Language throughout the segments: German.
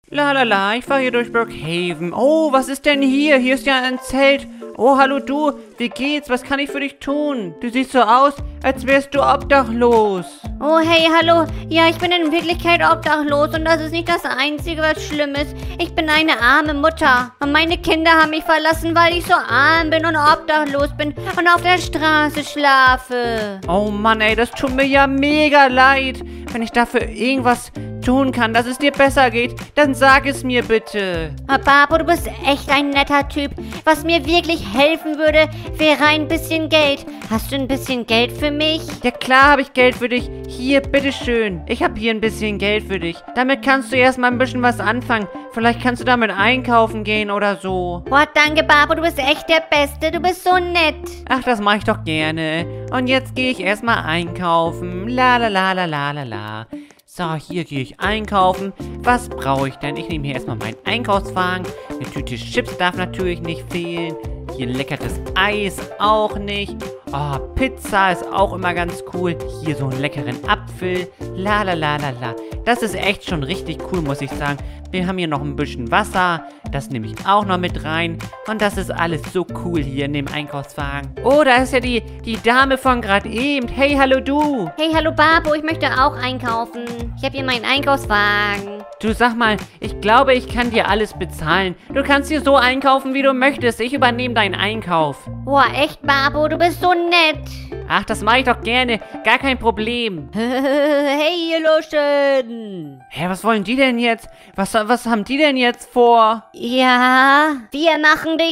Lalala, ich fahre hier durch Brookhaven. Oh, was ist denn hier? Hier ist ja ein Zelt. Oh, hallo du. Wie geht's? Was kann ich für dich tun? Du siehst so aus, als wärst du obdachlos. Oh, hey, hallo. Ja, ich bin in Wirklichkeit obdachlos und das ist nicht das Einzige, was schlimm ist. Ich bin eine arme Mutter und meine Kinder haben mich verlassen, weil ich so arm bin und obdachlos bin und auf der Straße schlafe. Oh Mann, ey, das tut mir ja mega leid. Wenn ich dafür irgendwas tun kann, dass es dir besser geht, dann sag es mir bitte. Babo, du bist echt ein netter Typ. Was mir wirklich helfen würde, wäre ein bisschen Geld. Hast du ein bisschen Geld für mich? Ja klar habe ich Geld für dich. Hier, bitteschön. Ich habe hier ein bisschen Geld für dich. Damit kannst du erstmal ein bisschen was anfangen. Vielleicht kannst du damit einkaufen gehen oder so. Boah, danke, Babo, du bist echt der Beste. Du bist so nett. Ach, das mache ich doch gerne. Und jetzt gehe ich erstmal einkaufen. La la la la la la la. So, hier gehe ich einkaufen. Was brauche ich denn? Ich nehme hier erstmal meinen Einkaufswagen. Eine Tüte Chips darf natürlich nicht fehlen. Hier leckeres Eis auch nicht. Oh, Pizza ist auch immer ganz cool. Hier so einen leckeren Apfel. La la la la la. Das ist echt schon richtig cool, muss ich sagen. Wir haben hier noch ein bisschen Wasser. Das nehme ich auch noch mit rein. Und das ist alles so cool hier in dem Einkaufswagen. Oh, da ist ja die Dame von gerade eben. Hey, hallo du. Hey, hallo, Babo, ich möchte auch einkaufen. Ich habe hier meinen Einkaufswagen. Du, sag mal, ich glaube, ich kann dir alles bezahlen. Du kannst hier so einkaufen, wie du möchtest. Ich übernehme deinen Einkauf. Boah, echt, Babo, du bist so nett. Ach, das mache ich doch gerne. Gar kein Problem. Hey, ihr Luschen. Hä, was wollen die denn jetzt? Was haben die denn jetzt vor? Ja, wir machen dich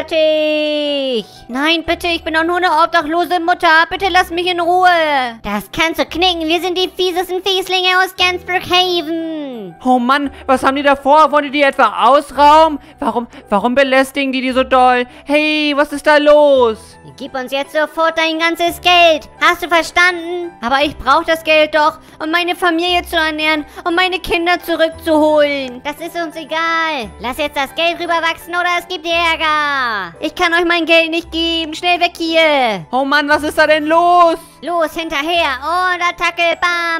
fertig. Nein, bitte, ich bin doch nur eine obdachlose Mutter. Bitte lass mich in Ruhe. Das kannst du knicken. Wir sind die fiesesten Fieslinge aus ganz Brookhaven. Oh Mann, was haben die da vor? Wollen die etwa ausrauben? Warum belästigen die so doll? Hey, was ist da los? Gib uns jetzt sofort dein ganzes Geld. Hast du verstanden? Aber ich brauche das Geld doch, um meine Familie zu ernähren, um meine Kinder zurückzuholen. Das ist uns egal. Lass jetzt das Geld rüberwachsen oder es gibt Ärger. Ich kann euch mein Geld nicht geben. Schnell weg hier. Oh Mann, was ist da denn los? Los, hinterher und Attacke,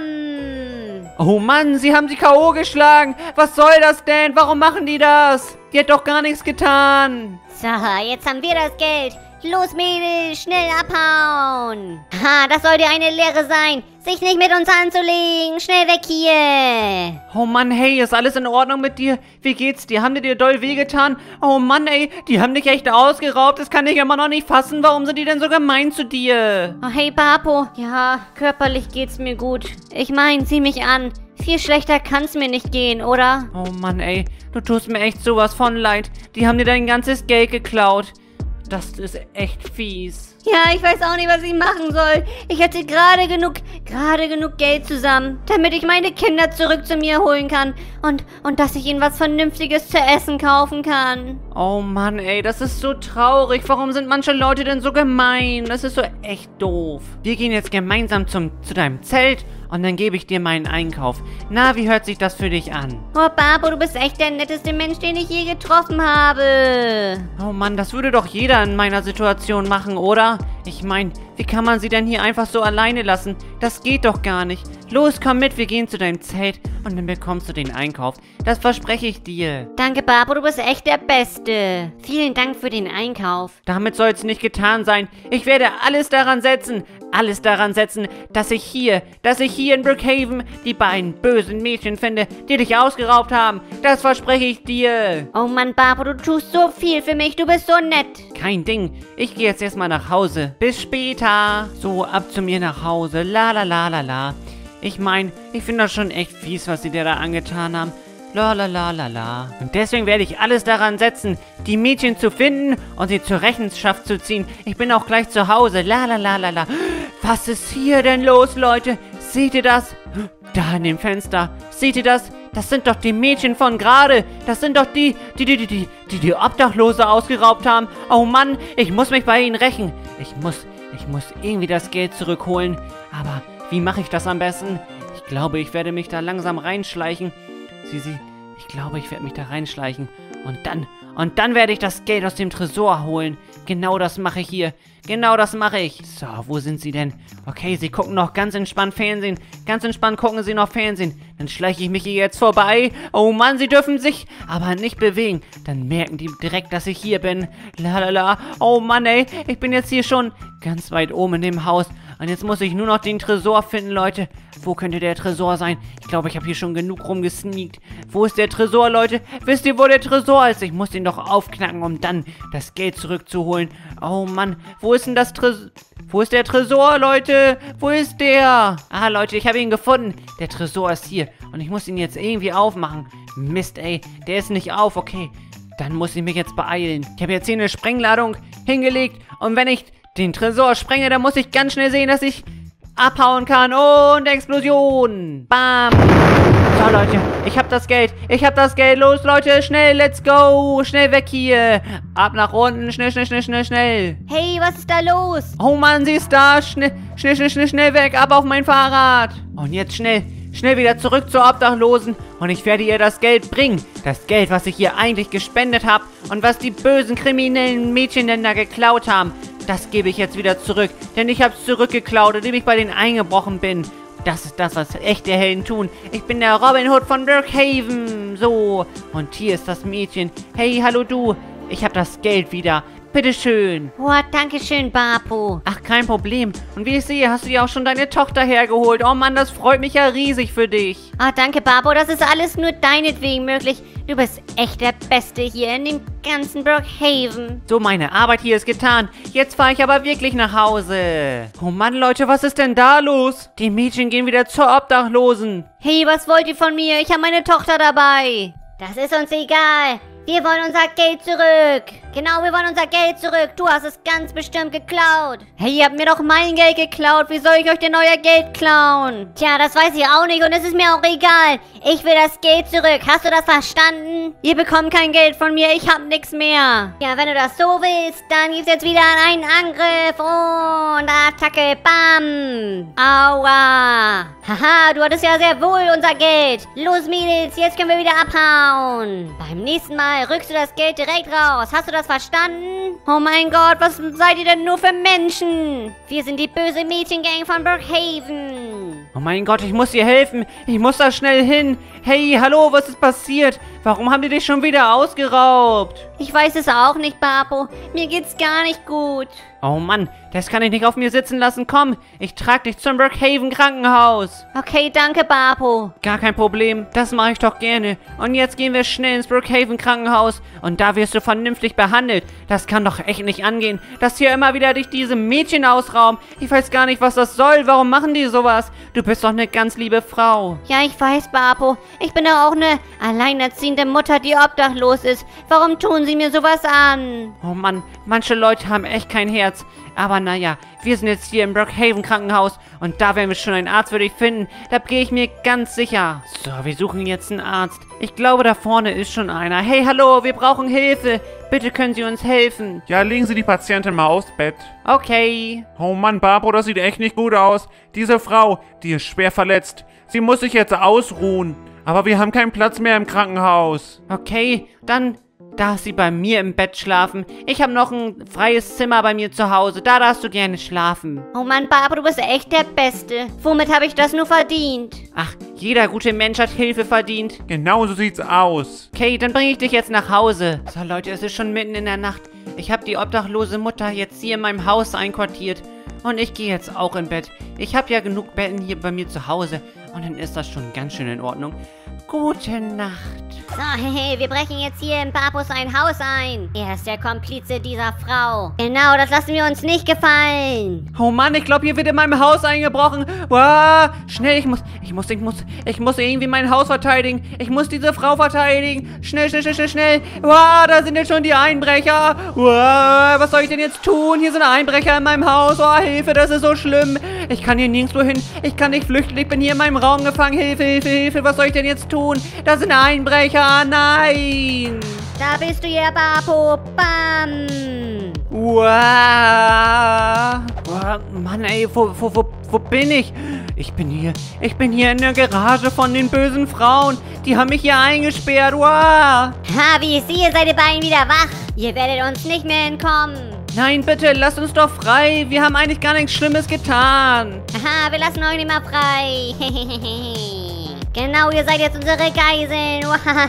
bam. Oh Mann, sie haben sie K.O. geschlagen. Was soll das denn? Warum machen die das? Die hat doch gar nichts getan. So, jetzt haben wir das Geld. Los, Mädels, schnell abhauen. Ha, das soll dir eine Lehre sein, sich nicht mit uns anzulegen. Schnell weg hier. Oh Mann, hey, ist alles in Ordnung mit dir? Wie geht's dir? Haben die dir doll wehgetan? Oh Mann, ey, die haben dich echt ausgeraubt. Das kann ich immer noch nicht fassen. Warum sind die denn so gemein zu dir? Oh, hey, Papo. Ja, körperlich geht's mir gut. Ich meine, sieh mich an. Viel schlechter kann's mir nicht gehen, oder? Oh Mann, ey, du tust mir echt sowas von leid. Die haben dir dein ganzes Geld geklaut. Das ist echt fies. Ja, ich weiß auch nicht, was ich machen soll. Ich hätte gerade genug Geld zusammen, damit ich meine Kinder zurück zu mir holen kann. Und dass ich ihnen was Vernünftiges zu essen kaufen kann. Oh Mann, ey, das ist so traurig. Warum sind manche Leute denn so gemein? Das ist so echt doof. Wir gehen jetzt gemeinsam zu deinem Zelt und dann gebe ich dir meinen Einkauf. Na, wie hört sich das für dich an? Oh, Babo, du bist echt der netteste Mensch, den ich je getroffen habe. Oh Mann, das würde doch jeder in meiner Situation machen, oder? Ich meine, wie kann man sie denn hier einfach so alleine lassen? Das geht doch gar nicht. Los, komm mit, wir gehen zu deinem Zelt und dann bekommst du den Einkauf. Das verspreche ich dir. Danke, Babo, du bist echt der Beste. Vielen Dank für den Einkauf. Damit soll es nicht getan sein. Ich werde alles daran setzen, dass ich hier in Brookhaven die beiden bösen Mädchen finde, die dich ausgeraubt haben. Das verspreche ich dir. Oh Mann, Babo, du tust so viel für mich. Du bist so nett. Kein Ding. Ich gehe jetzt erstmal nach Hause. Bis später. So, ab zu mir nach Hause. La la la la la. Ich meine, ich finde das schon echt fies, was sie dir da angetan haben. La la la la la. Und deswegen werde ich alles daran setzen, die Mädchen zu finden und sie zur Rechenschaft zu ziehen. Ich bin auch gleich zu Hause. La la la la la. Was ist hier denn los, Leute? Seht ihr das? Da in dem Fenster. Seht ihr das? Das sind doch die Mädchen von gerade. Das sind doch die Obdachlose ausgeraubt haben. Oh Mann, ich muss mich bei ihnen rächen. Ich muss irgendwie das Geld zurückholen. Aber wie mache ich das am besten? Ich glaube, ich werde mich da langsam reinschleichen. Ich glaube, ich werde mich da reinschleichen. Und dann werde ich das Geld aus dem Tresor holen. Genau das mache ich hier. Genau das mache ich. So, wo sind sie denn? Okay, sie gucken noch ganz entspannt Fernsehen. Ganz entspannt gucken sie noch Fernsehen. Dann schleiche ich mich hier jetzt vorbei. Oh Mann, sie dürfen sich aber nicht bewegen. Dann merken die direkt, dass ich hier bin. Lalala. Oh Mann, ey. Ich bin jetzt hier schon ganz weit oben in dem Haus. Und jetzt muss ich nur noch den Tresor finden, Leute. Wo könnte der Tresor sein? Ich glaube, ich habe hier schon genug rumgesneakt. Wo ist der Tresor, Leute? Wisst ihr, wo der Tresor ist? Ich muss den doch aufknacken, um dann das Geld zurückzuholen. Oh Mann, wo ist denn das Tresor? Wo ist der Tresor, Leute? Wo ist der? Ah, Leute, ich habe ihn gefunden. Der Tresor ist hier. Und ich muss ihn jetzt irgendwie aufmachen. Mist, ey. Der ist nicht auf. Okay, dann muss ich mich jetzt beeilen. Ich habe jetzt hier eine Sprengladung hingelegt. Und wenn ich den Tresor sprenge, dann muss ich ganz schnell sehen, dass ich abhauen kann. Und Explosion. Bam. So, Leute, ich hab das Geld. Ich hab das Geld. Los, Leute, schnell, let's go. Schnell weg hier. Ab nach unten. Schnell, schnell, schnell, schnell, schnell. Hey, was ist da los? Oh Mann, sie ist da. Schnell, schnell, schnell, schnell, schnell weg. Ab auf mein Fahrrad. Und jetzt schnell, schnell wieder zurück zur Obdachlosen. Und ich werde ihr das Geld bringen. Das Geld, was ich ihr eigentlich gespendet habe. Und was die bösen kriminellen Mädchen denn da geklaut haben. Das gebe ich jetzt wieder zurück. Denn ich habe es zurückgeklaut, indem ich bei denen eingebrochen bin. Das ist das, was echte Helden tun. Ich bin der Robin Hood von Brookhaven. So. Und hier ist das Mädchen. Hey, hallo du. Ich habe das Geld wieder. Bitteschön. Oh, danke schön, Bapo. Ach, kein Problem. Und wie ich sehe, hast du ja auch schon deine Tochter hergeholt. Oh Mann, das freut mich ja riesig für dich. Ah, danke, Bapo. Das ist alles nur deinetwegen möglich. Du bist echt der Beste hier in dem ganzen Brookhaven. So, meine Arbeit hier ist getan. Jetzt fahre ich aber wirklich nach Hause. Oh Mann, Leute, was ist denn da los? Die Mädchen gehen wieder zur Obdachlosen. Hey, was wollt ihr von mir? Ich habe meine Tochter dabei. Das ist uns egal. Wir wollen unser Geld zurück. Genau, wir wollen unser Geld zurück. Du hast es ganz bestimmt geklaut. Hey, ihr habt mir doch mein Geld geklaut. Wie soll ich euch denn euer Geld klauen? Tja, das weiß ich auch nicht und es ist mir auch egal. Ich will das Geld zurück. Hast du das verstanden? Ihr bekommt kein Geld von mir. Ich hab nichts mehr. Ja, wenn du das so willst, dann gibt's jetzt wieder einen Angriff. Und Attacke. Bam. Aua. Haha, du hattest ja sehr wohl unser Geld. Los, Mädels, jetzt können wir wieder abhauen. Beim nächsten Mal rückst du das Geld direkt raus. Hast du das verstanden? Oh mein Gott, was seid ihr denn nur für Menschen? Wir sind die böse Mädchengang von Brookhaven. Oh mein Gott, ich muss dir helfen. Ich muss da schnell hin. Hey, hallo, was ist passiert? Warum haben die dich schon wieder ausgeraubt? Ich weiß es auch nicht, Bapo. Mir geht's gar nicht gut. Oh Mann, das kann ich nicht auf mir sitzen lassen. Komm, ich trage dich zum Brookhaven Krankenhaus. Okay, danke, Bapo. Gar kein Problem, das mache ich doch gerne. Und jetzt gehen wir schnell ins Brookhaven Krankenhaus. Und da wirst du vernünftig behandelt. Das kann doch echt nicht angehen, dass hier immer wieder dich diese Mädchen ausrauben. Ich weiß gar nicht, was das soll. Warum machen die sowas? Du bist doch eine ganz liebe Frau. Ja, ich weiß, Bapo. Ich bin doch auch eine alleinerziehende Mutter, die obdachlos ist. Warum tun sie mir sowas an? Oh Mann, manche Leute haben echt kein Herz. Aber naja, wir sind jetzt hier im Brookhaven Krankenhaus und da werden wir schon einen Arzt für dich finden. Da gehe ich mir ganz sicher. So, wir suchen jetzt einen Arzt. Ich glaube, da vorne ist schon einer. Hey, hallo, wir brauchen Hilfe. Bitte können Sie uns helfen. Ja, legen Sie die Patientin mal aufs Bett. Okay. Oh Mann, Barbro, das sieht echt nicht gut aus. Diese Frau, die ist schwer verletzt. Sie muss sich jetzt ausruhen. Aber wir haben keinen Platz mehr im Krankenhaus. Okay, dann darf sie bei mir im Bett schlafen. Ich habe noch ein freies Zimmer bei mir zu Hause. Da darfst du gerne schlafen. Oh Mann, Bapo, du bist echt der Beste. Womit habe ich das nur verdient? Ach, jeder gute Mensch hat Hilfe verdient. Genau so sieht's aus. Okay, dann bringe ich dich jetzt nach Hause. So, Leute, es ist schon mitten in der Nacht. Ich habe die obdachlose Mutter jetzt hier in meinem Haus einquartiert. Und ich gehe jetzt auch im Bett. Ich habe ja genug Betten hier bei mir zu Hause. Und dann ist das schon ganz schön in Ordnung. Gute Nacht. So, hey, wir brechen jetzt hier in Papus ein Haus ein. Er ist der Komplize dieser Frau. Genau, das lassen wir uns nicht gefallen. Oh Mann, ich glaube, hier wird in meinem Haus eingebrochen. Wow, schnell, ich muss irgendwie mein Haus verteidigen. Ich muss diese Frau verteidigen. Schnell, schnell, schnell, schnell, schnell. Wow, da sind jetzt schon die Einbrecher. Wow, was soll ich denn jetzt tun? Hier sind Einbrecher in meinem Haus. Oh, Hilfe, das ist so schlimm. Ich kann hier nirgendwo hin. Ich kann nicht flüchten. Ich bin hier in meinem Raum gefangen. Hilfe, Hilfe, Hilfe. Was soll ich denn jetzt tun? Da sind Einbrecher. Nein. Da bist du ja, Bapo. Bam. Wow. Wow. Mann, ey, wo bin ich? Ich bin hier in der Garage von den bösen Frauen. Die haben mich hier eingesperrt. Wow. Ha, wie ich sehe, seid ihr beiden wieder wach. Ihr werdet uns nicht mehr entkommen. Nein, bitte, lasst uns doch frei. Wir haben eigentlich gar nichts Schlimmes getan. Haha, wir lassen euch nicht mehr frei. Genau, ihr seid jetzt unsere Geiseln.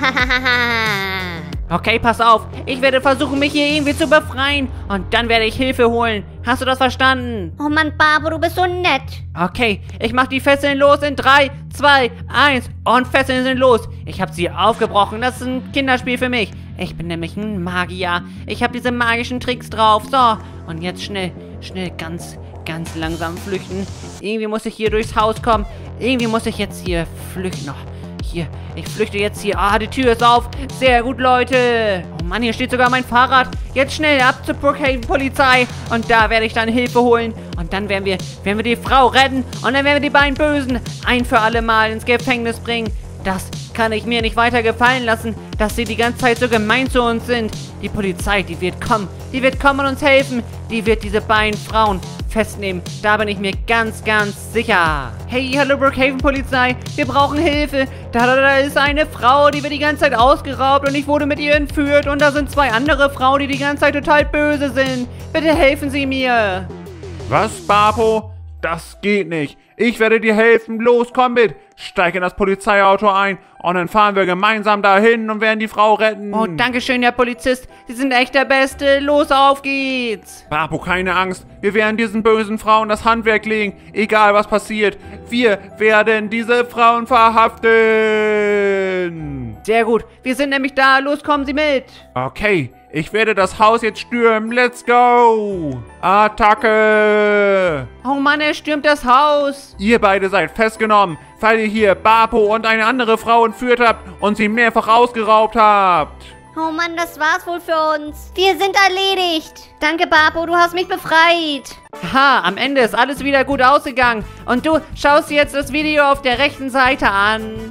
Okay, pass auf. Ich werde versuchen, mich hier irgendwie zu befreien. Und dann werde ich Hilfe holen. Hast du das verstanden? Oh Mann, Babo, du bist so nett. Okay, ich mach die Fesseln los in 3, 2, 1 und Fesseln sind los. Ich habe sie aufgebrochen. Das ist ein Kinderspiel für mich. Ich bin nämlich ein Magier. Ich habe diese magischen Tricks drauf. So, und jetzt schnell, ganz langsam flüchten. Irgendwie muss ich hier durchs Haus kommen. Irgendwie muss ich jetzt hier flüchten. Hier, ich flüchte jetzt hier. Ah, die Tür ist auf. Sehr gut, Leute. Oh Mann, hier steht sogar mein Fahrrad. Jetzt schnell ab zur Brookhaven Polizei. Und da werde ich dann Hilfe holen. Und dann werden wir die Frau retten. Und dann werden wir die beiden Bösen ein für alle Mal ins Gefängnis bringen. Das kann ich mir nicht weiter gefallen lassen, dass sie die ganze Zeit so gemein zu uns sind. Die Polizei, die wird kommen. Die wird kommen und uns helfen. Die wird diese beiden Frauen festnehmen. Da bin ich mir ganz sicher. Hey, hallo Brookhaven Polizei. Wir brauchen Hilfe. Da ist eine Frau, die wird die ganze Zeit ausgeraubt und ich wurde mit ihr entführt. Und da sind 2 andere Frauen, die die ganze Zeit total böse sind. Bitte helfen Sie mir. Was, Babo? Das geht nicht. Ich werde dir helfen. Los, komm mit. Steig in das Polizeiauto ein und dann fahren wir gemeinsam dahin und werden die Frau retten. Oh, danke schön, Herr Polizist. Sie sind echt der Beste. Los, auf geht's. Babo, keine Angst. Wir werden diesen bösen Frauen das Handwerk legen. Egal, was passiert. Wir werden diese Frauen verhaften. Sehr gut. Wir sind nämlich da. Los, kommen Sie mit. Okay, ich werde das Haus jetzt stürmen. Let's go. Attacke. Oh Mann, er stürmt das Haus. Ihr beide seid festgenommen, weil ihr hier Babo und eine andere Frau entführt habt und sie mehrfach ausgeraubt habt. Oh Mann, das war's wohl für uns. Wir sind erledigt. Danke, Babo, du hast mich befreit. Haha, am Ende ist alles wieder gut ausgegangen. Und du schaust dir jetzt das Video auf der rechten Seite an.